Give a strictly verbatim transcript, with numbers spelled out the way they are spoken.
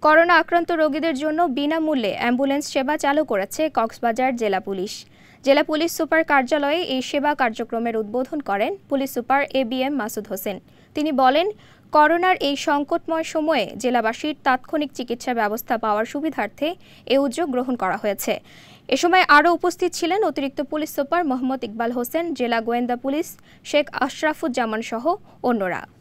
Corona আক্রান্ত রোগীদের জন্য বিনামূল্যে অ্যাম্বুলেন্স সেবা চালু করেছে কক্সবাজার জেলা পুলিশ। জেলা পুলিশ সুপার কার্যালয়ে এই সেবা কার্যক্রমের উদ্বোধন করেন police super A B M Masud Hossain. তিনি বলেন, করোনার এই সংকটময় সময়ে জেলাবাসীর তাৎক্ষণিক চিকিৎসা ব্যবস্থা পাওয়ার সুবিধার্থে এ উদ্যোগ গ্রহণ করা হয়েছে। এ সময় আরও উপস্থিত ছিলেন অতিরিক্ত পুলিশ সুপার মোহাম্মদ ইকবাল হোসেন, জেলা গোয়েন্দা পুলিশ শেখ আশরাফুজ্জামান সহ অন্যরা।